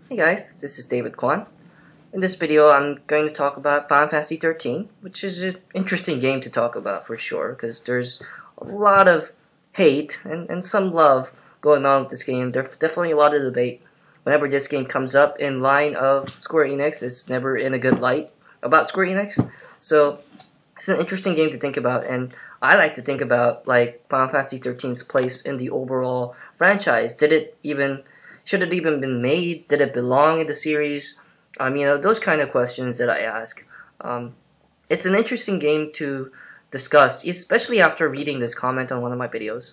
Hey guys, this is David Kwan. In this video, I'm going to talk about Final Fantasy XIII, which is an interesting game to talk about for sure, because there's a lot of hate and some love going on with this game. There's definitely a lot of debate. Whenever this game comes up in line of Square Enix, it's never in a good light about Square Enix. So it's an interesting game to think about, and I like to think about like Final Fantasy XIII's place in the overall franchise. Should it even been made? Did it belong in the series? Those kind of questions that I ask. It's an interesting game to discuss, especially after reading this comment on one of my videos.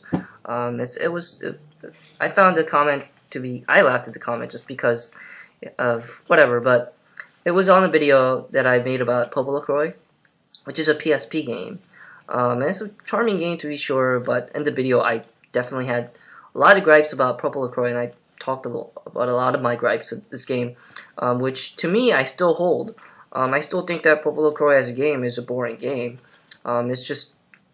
I found the comment to be, I laughed at the comment just because of whatever, but it was on a video that I made about Popo LaCroix, which is a PSP game. And it's a charming game to be sure, but in the video I definitely had a lot of gripes about Popo LaCroix, and I talked about a lot of my gripes of this game, which to me I still hold. I still think that Popo LaCroix as a game is a boring game. It's just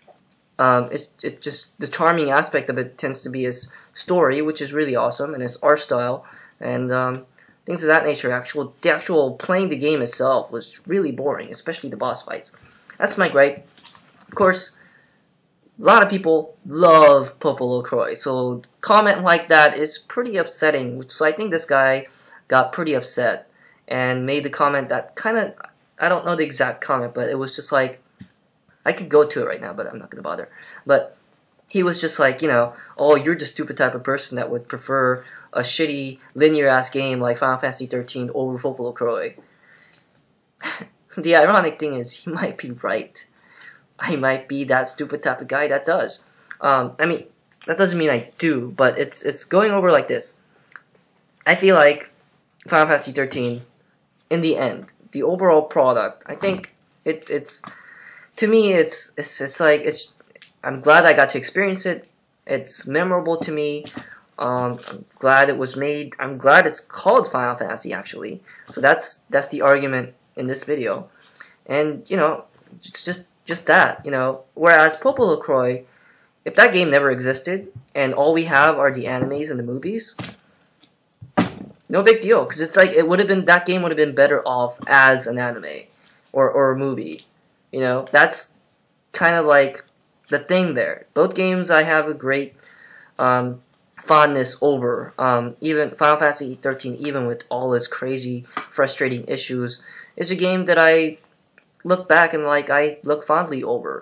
the charming aspect of it tends to be its story, which is really awesome, and its art style, and things of that nature. The actual playing the game itself was really boring, especially the boss fights. That's my gripe. Of course, a lot of people love Popo LaCroix, so comment like that is pretty upsetting. So I think this guy got pretty upset and made the comment that kind of, I don't know the exact comment, but it was just like, I could go to it right now, but I'm not going to bother. But he was just like, oh, you're the stupid type of person that would prefer a shitty, linear-ass game like Final Fantasy XIII over Popo LaCroix. The ironic thing is, he might be right. I might be that stupid type of guy that does. That doesn't mean I do, but it's going over like this. I feel like Final Fantasy XIII, in the end, the overall product, I think it's to me it's I'm glad I got to experience it. It's memorable to me. I'm glad it was made. I'm glad it's called Final Fantasy actually. So that's the argument in this video, and it's just that, whereas Popo LaCroix, if that game never existed and all we have are the animes and the movies, no big deal, because it's like that game would have been better off as an anime or a movie. That's kind of like the thing there. Both games I have a great fondness over. Even Final Fantasy XIII, even with all its crazy, frustrating issues, is a game that I look back and I look fondly over,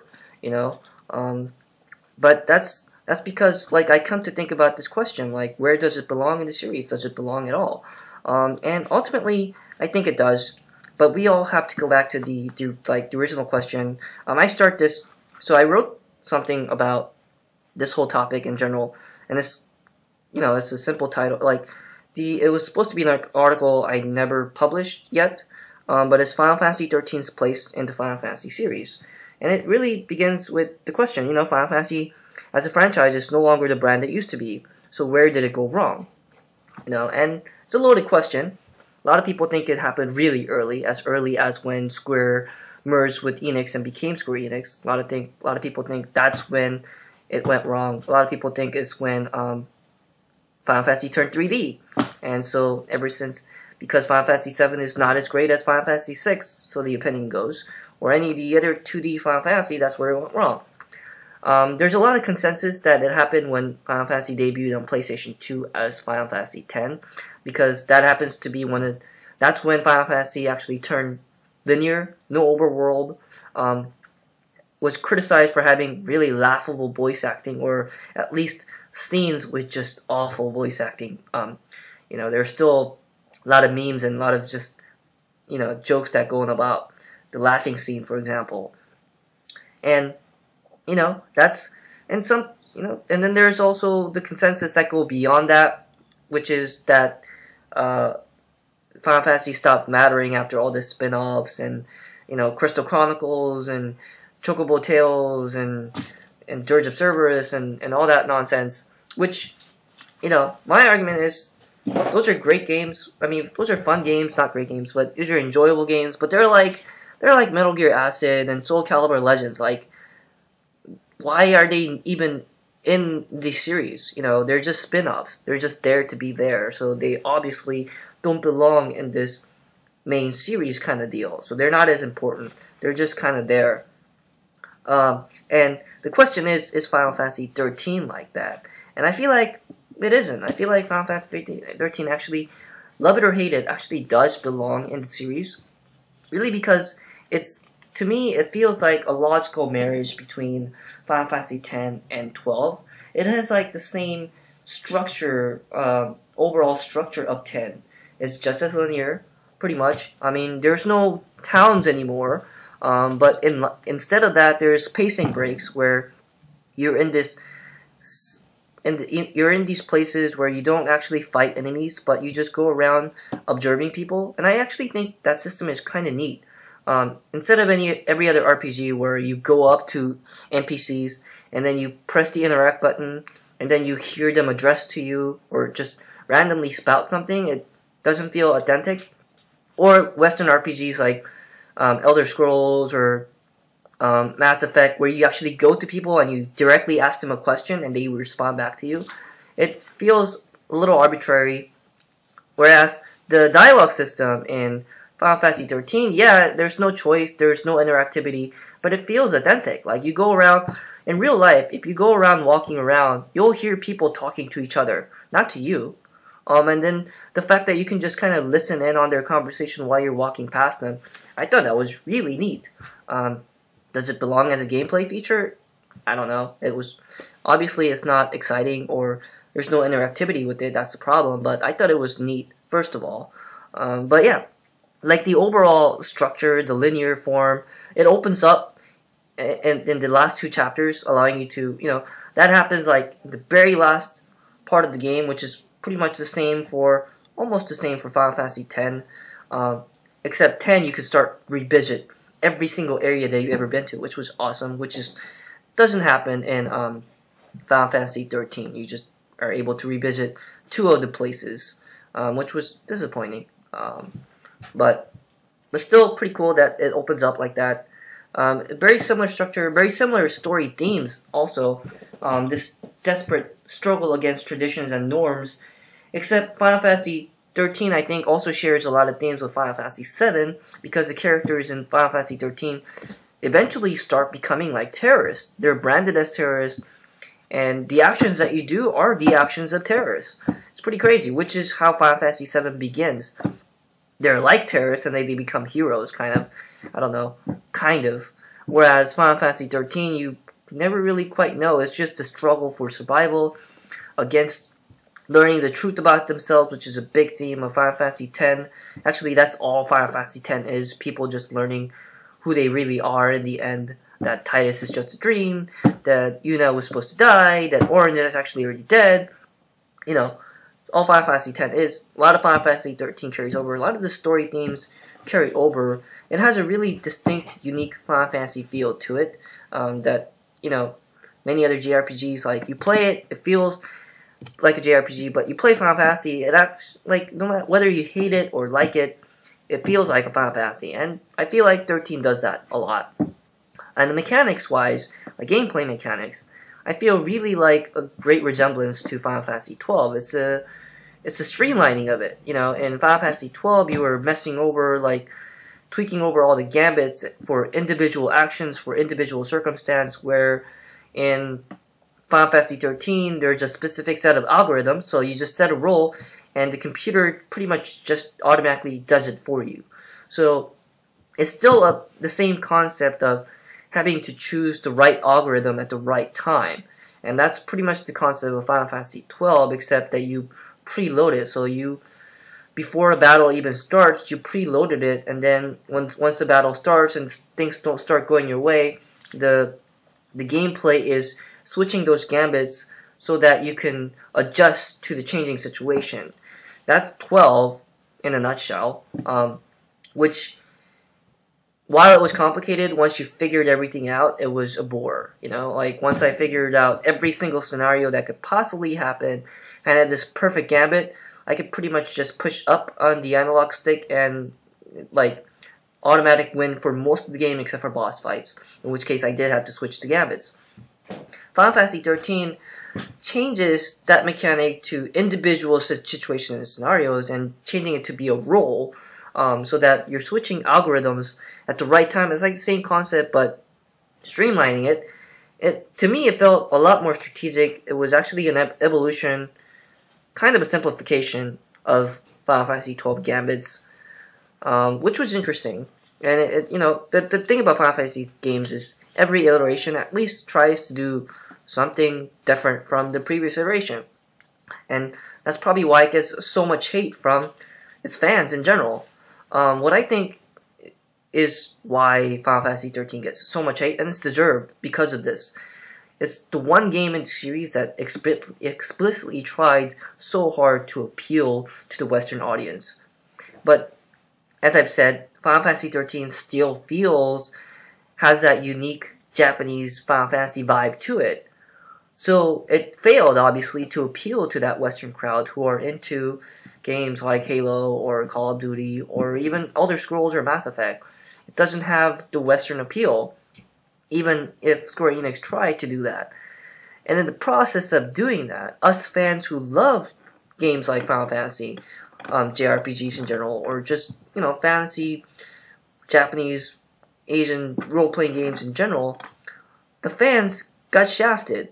but that's because I come to think about this question, where does it belong in the series? Does it belong at all? And ultimately I think it does, but we all have to go back to the original question. I wrote something about this whole topic in general, and it's a simple title. It was supposed to be an article I never published yet. But it's Final Fantasy XIII's place in the Final Fantasy series. And it really begins with the question, Final Fantasy as a franchise is no longer the brand it used to be. So where did it go wrong? And it's a loaded question. A lot of people think it happened really early as when Square merged with Enix and became Square Enix. A lot of people think that's when it went wrong. A lot of people think it's when Final Fantasy turned 3D. And so ever since, because Final Fantasy VII is not as great as Final Fantasy VI, so the opinion goes, or any of the other 2D Final Fantasy, that's where it went wrong. There's a lot of consensus that it happened when Final Fantasy debuted on PlayStation 2 as Final Fantasy X, because that happens to be that's when Final Fantasy actually turned linear, no overworld, was criticized for having really laughable voice acting, or at least scenes with just awful voice acting. There's still a lot of memes and a lot of just, jokes that go on about the laughing scene, for example. And, and then there's also the consensus that go beyond that, which is that Final Fantasy stopped mattering after all the spin-offs and, Crystal Chronicles and Chocobo Tales and Dirge of Cerberus and all that nonsense, which, my argument is, those are great games. Those are fun games, not great games, but these are enjoyable games. But they're like Metal Gear Acid and Soul Calibur Legends. Why are they even in the series. You know, they're just spin-offs. They're just there to be there. So they obviously don't belong in this main series kind of deal. So they're not as important. They're just kind of there. And the question is Final Fantasy XIII like that? And I feel like it isn't. I feel like Final Fantasy XIII actually, love it or hate it, actually does belong in the series. Really, because to me, it feels like a logical marriage between Final Fantasy X and 12. It has like the same structure, overall structure of 10. It's just as linear, pretty much. I mean, there's no towns anymore, but instead of that, there's pacing breaks where you're in this, you're in these places where you don't actually fight enemies, but you just go around observing people. And I actually think that system is kind of neat. Instead of every other RPG where you go up to NPCs and then you press the interact button and then you hear them address to you or just randomly spout something, it doesn't feel authentic. Or Western RPGs like Elder Scrolls or Mass Effect, where you actually go to people and you directly ask them a question and they respond back to you. It feels a little arbitrary. Whereas the dialogue system in Final Fantasy XIII, yeah, there's no choice, there's no interactivity, but it feels authentic. Like, you go around, in real life, if you go around walking around, you'll hear people talking to each other, not to you. And then the fact that you can just kind of listen in on their conversation while you're walking past them, I thought that was really neat. Does it belong as a gameplay feature? I don't know. Obviously it's not exciting or there's no interactivity with it, that's the problem, but I thought it was neat, first of all. But yeah, like the overall structure, the linear form, it opens up in the last 2 chapters, allowing you to, that happens like the very last part of the game, which is pretty much almost the same for Final Fantasy X. Except 10, you can start revisit every single area that you've ever been to, which was awesome, doesn't happen in Final Fantasy XIII. You just are able to revisit 2 of the places, which was disappointing. But still pretty cool that it opens up like that. Very similar structure, very similar story themes also. This desperate struggle against traditions and norms, except Final Fantasy XIII, I think, also shares a lot of themes with Final Fantasy VII, because the characters in Final Fantasy XIII eventually start becoming like terrorists. They're branded as terrorists, and the actions that you do are the actions of terrorists. It's pretty crazy, which is how Final Fantasy VII begins. They're like terrorists, and they become heroes, kind of. I don't know, kind of. Whereas Final Fantasy XIII, you never really quite know. It's just a struggle for survival against learning the truth about themselves, which is a big theme of Final Fantasy X. Actually, that's all Final Fantasy X is. People just learning who they really are in the end. That Titus is just a dream. That Yuna was supposed to die. That Orange is actually already dead. All Final Fantasy X is. A lot of Final Fantasy XIII carries over. A lot of the story themes carry over. It has a really distinct, unique Final Fantasy feel to it. That, many other JRPGs, like, you play it, it feels like a JRPG, but you play Final Fantasy, it acts like, no matter whether you hate it or like it, it feels like a Final Fantasy, and I feel like 13 does that a lot. And the mechanics-wise, like gameplay mechanics, I feel really like a great resemblance to Final Fantasy XII. It's a streamlining of it. In Final Fantasy XII, you were messing over, like, tweaking over all the gambits for individual actions, for individual circumstance, where in Final Fantasy XIII, there's a specific set of algorithms, so you just set a roll, and the computer pretty much just automatically does it for you. So it's still the same concept of having to choose the right algorithm at the right time. And that's pretty much the concept of Final Fantasy XII, except that you preload it. So before a battle even starts, you preloaded it, and then once the battle starts and things don't start going your way, the gameplay is switching those gambits so that you can adjust to the changing situation. That's 12 in a nutshell, which, while it was complicated, once you figured everything out, it was a bore. Like, once I figured out every single scenario that could possibly happen and had this perfect gambit, I could pretty much just push up on the analog stick and, like, automatic win for most of the game except for boss fights, in which case I did have to switch to gambits. Final Fantasy XIII changes that mechanic to individual situations and scenarios and changing it to be a role, so that you're switching algorithms at the right time. It's like the same concept, but streamlining it. To me, it felt a lot more strategic. It was actually an evolution, kind of a simplification of Final Fantasy XII Gambit's, which was interesting. And the thing about Final Fantasy games is every iteration at least tries to do something different from the previous iteration. And that's probably why it gets so much hate from its fans in general. What I think is why Final Fantasy XIII gets so much hate, and it's deserved because of this. It's the one game in the series that explicitly tried so hard to appeal to the Western audience. But, as I've said, Final Fantasy XIII still has that unique Japanese Final Fantasy vibe to it. So it failed, obviously, to appeal to that Western crowd who are into games like Halo or Call of Duty or even Elder Scrolls or Mass Effect. It doesn't have the Western appeal, even if Square Enix tried to do that. And in the process of doing that, us fans who love games like Final Fantasy, JRPGs in general, or just, fantasy, Japanese, Asian role-playing games in general, the fans got shafted.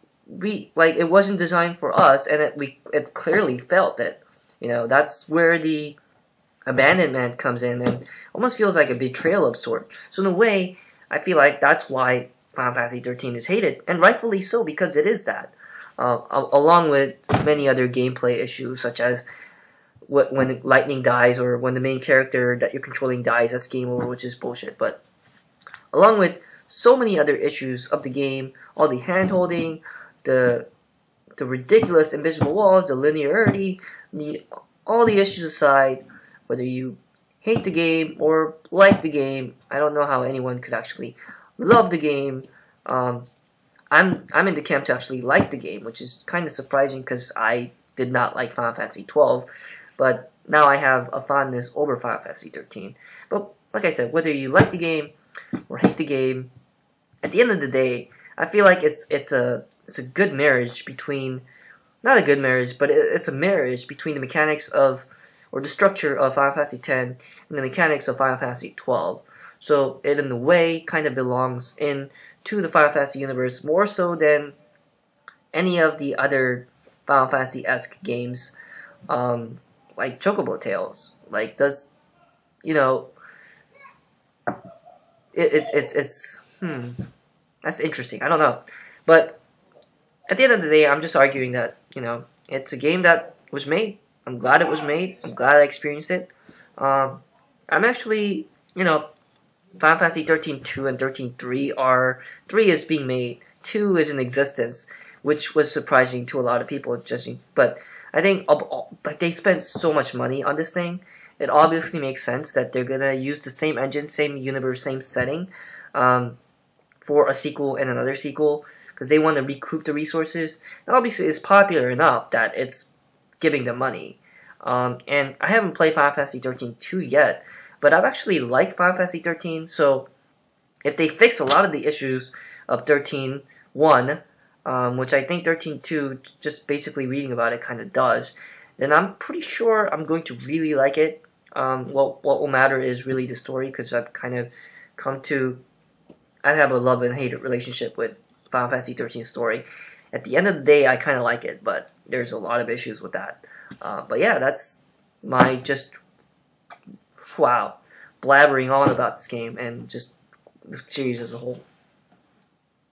It wasn't designed for us, and it clearly felt that. That's where the abandonment comes in, and almost feels like a betrayal of sort. So in a way, I feel like that's why Final Fantasy XIII is hated, and rightfully so, because it is that. Along with many other gameplay issues, such as when lightning dies, or when the main character that you're controlling dies, that's game over, which is bullshit. But along with so many other issues of the game, all the hand-holding, the ridiculous invisible walls, the linearity, all the issues aside, whether you hate the game or like the game, I don't know how anyone could actually love the game. I'm in the camp to actually like the game, which is kind of surprising because I did not like Final Fantasy XII, but now I have a fondness over Final Fantasy XIII. But like I said, whether you like the game or hate the game, at the end of the day, I feel like it's a good marriage between, not a good marriage, but it's a marriage between the mechanics of, or the structure of Final Fantasy X and the mechanics of Final Fantasy XII. So it, in a way, kind of belongs into the Final Fantasy universe more so than any of the other Final Fantasy-esque games, like Chocobo Tales. That's interesting. I don't know. But at the end of the day, I'm just arguing that, it's a game that was made. I'm glad it was made. I'm glad I experienced it. I'm actually, Final Fantasy 13-2 and 13-3 are, 3 is being made, 2 is in existence, which was surprising to a lot of people, but I think, they spent so much money on this thing, it obviously makes sense that they're gonna use the same engine, same universe, same setting, for a sequel and another sequel, because they want to recoup the resources. And obviously, it's popular enough that it's giving them money. And I haven't played Final Fantasy 13-2 yet, but I've actually liked Final Fantasy 13, so if they fix a lot of the issues of 13-1, which I think 13-2, just basically reading about it, kind of does, then I'm pretty sure I'm going to really like it. What will matter is really the story, because I've kind of I have a love and hate relationship with Final Fantasy XIII story. At the end of the day, I kind of like it, but there's a lot of issues with that. But yeah, that's my blabbering on about this game and just the series as a whole.